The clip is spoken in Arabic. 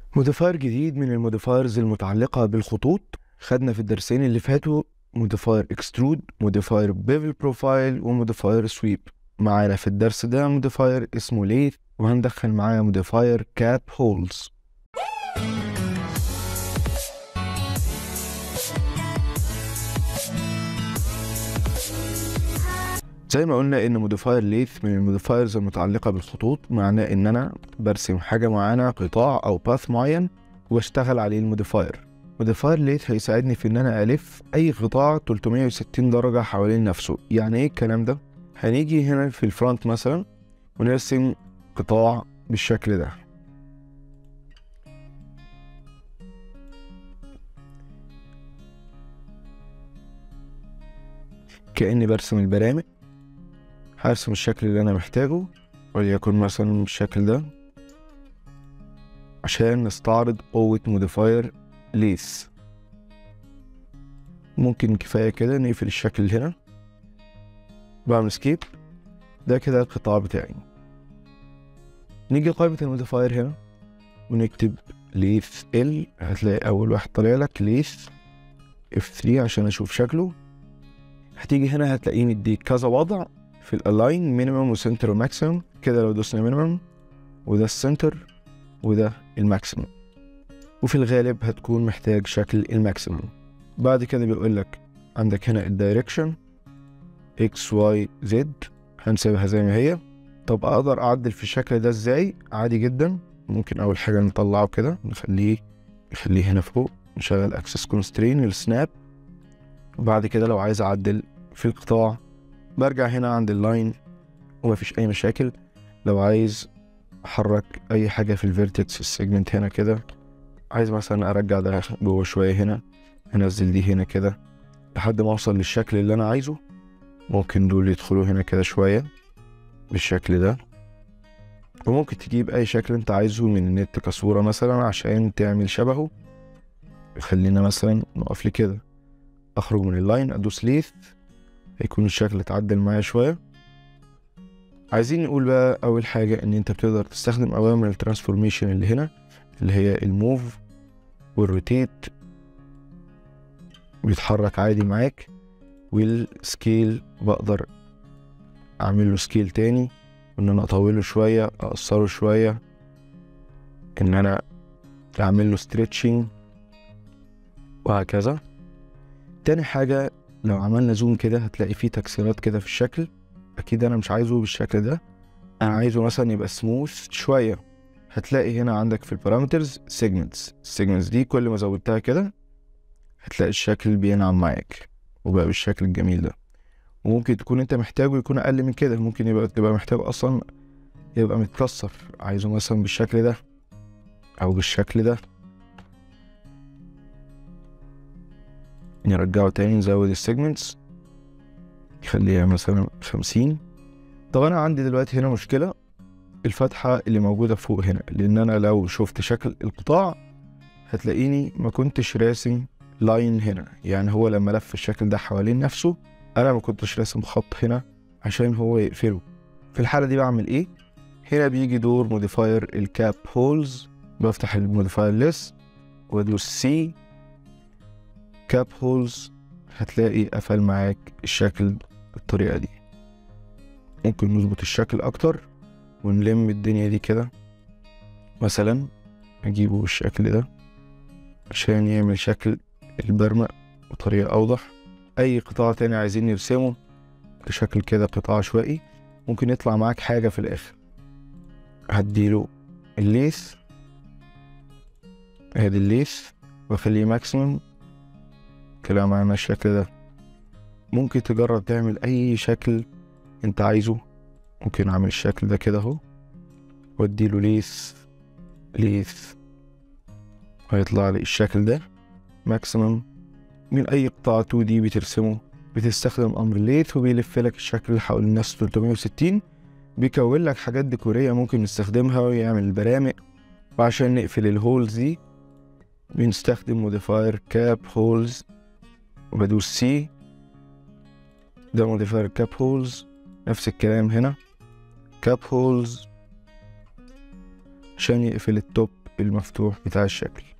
موديفاير جديد من الموديفايرز المتعلقة بالخطوط. خدنا في الدرسين اللي فاتوا موديفاير اكسترود، موديفاير بيفل بروفايل، وموديفاير سويب. معانا في الدرس ده موديفاير اسمه ليث، وهندخل معاه موديفاير كاب هولز. زي ما قلنا ان موديفاير ليث من الموديفايرز المتعلقة بالخطوط، معناه ان انا برسم حاجة معينة، قطاع او باث معين، واشتغل عليه الموديفاير. موديفاير ليث هيساعدني في ان انا الف اي قطاع 360 درجة حوالين نفسه. يعني ايه الكلام ده؟ هنيجي هنا في الفرونت مثلا ونرسم قطاع بالشكل ده. كأني برسم البرامج. هرسم الشكل اللي انا محتاجه، وليكن مثلا بالشكل ده، عشان نستعرض قوة موديفاير ليث. ممكن كفاية كده نقفل الشكل اللي هنا، بعمل سكيب. ده كده القطاع بتاعي. نيجي قائمة الموديفاير هنا ونكتب ليث ال، هتلاقي أول واحد طالع لك ليث F3 عشان أشوف شكله. هتيجي هنا هتلاقيه مديك كذا وضع في الألاين، مينيمم وسنتر وماكسيمم. كده لو دوسنا مينيمم، وده السنتر وده الماكسيمم، وفي الغالب هتكون محتاج شكل الماكسيمم. بعد كده بيقول لك عندك هنا الدايركشن X Y Z، هنسيبها زي ما هي. طب اقدر اعدل في الشكل ده ازاي؟ عادي جدا. ممكن اول حاجه نطلعه كده، نخليه هنا فوق، نشغل اكسس كونسترين السناب. وبعد كده لو عايز اعدل في القطاع برجع هنا عند اللاين ومفيش اي مشاكل. لو عايز احرك اي حاجه في الفيرتكس في السيجمنت هنا كده، عايز مثلا ارجع ده جوه شويه هنا، انزل دي هنا كده لحد ما اوصل للشكل اللي انا عايزه. ممكن دول يدخلوا هنا كده شويه بالشكل ده. وممكن تجيب اي شكل انت عايزه من النت كصورة مثلا عشان تعمل شبهه. خلينا مثلا نقف لي كده، اخرج من اللاين، ادوس ليث، هيكون الشكل اتعدل معايا شوية. عايزين نقول بقى اول حاجة ان انت بتقدر تستخدم اوامر الترانسفورميشن اللي هنا، اللي هي الموف والروتيت، بيتحرك عادي معاك. والسكيل بقدر اعمل له سكيل تاني، ان انا اطوله شوية، اقصره شوية، ان انا اعمل له ستريتشنج، وهكذا. تاني حاجة، لو عملنا زوم كده هتلاقي فيه تكسيرات كده في الشكل. اكيد انا مش عايزه بالشكل ده، انا عايزه مثلا يبقى سموث شوية. هتلاقي هنا عندك في البارامترز السيجمنتس دي كل ما زودتها كده هتلاقي الشكل بينعم معاك وبقى بالشكل الجميل ده. وممكن تكون انت محتاجه يكون اقل من كده، ممكن تبقى محتاج اصلا يبقى متكسر، عايزه مثلا بالشكل ده او بالشكل ده. نرجعه تاني، نزود السيجمنتس، نخليها مثلا 50. طب انا عندي دلوقتي هنا مشكلة، الفتحة اللي موجودة فوق هنا، لان انا لو شفت شكل القطاع هتلاقيني ما كنتش راسم لاين هنا. يعني هو لما لف الشكل ده حوالين نفسه انا ما كنتش راسم خط هنا عشان هو يقفله. في الحالة دي بعمل ايه؟ هنا بيجي دور موديفاير الكاب هولز. بفتح الموديفاير ليست وادوس سي كاب هولز، هتلاقي قفل معاك الشكل بالطريقة دي. ممكن نظبط الشكل اكتر ونلم الدنيا دي كده، مثلا اجيبه بالشكل ده عشان يعمل شكل البرمة بطريقة اوضح. اي قطاع تاني عايزين نرسمه بشكل كده قطاع عشوائي، ممكن يطلع معاك حاجة في الاخر. هديله الليث، ادي الليث، واخليه ماكسيمم، طلع معانا الشكل ده. ممكن تجرب تعمل اي شكل انت عايزه. ممكن اعمل الشكل ده كده اهو، واديله ليث، هيطلع لي الشكل ده ماكسيمم. من اي قطاع 2D بترسمه بتستخدم امر ليث، وبيلف لك الشكل حول النفس 360، بيكون لك حاجات ديكورية ممكن نستخدمها ويعمل البرامج. وعشان نقفل الهولز دي بنستخدم موديفاير كاب هولز، وبدوس سي، ده موديفاير كاب هولز. نفس الكلام هنا، كاب هولز عشان يقفل التوب المفتوح بتاع الشكل.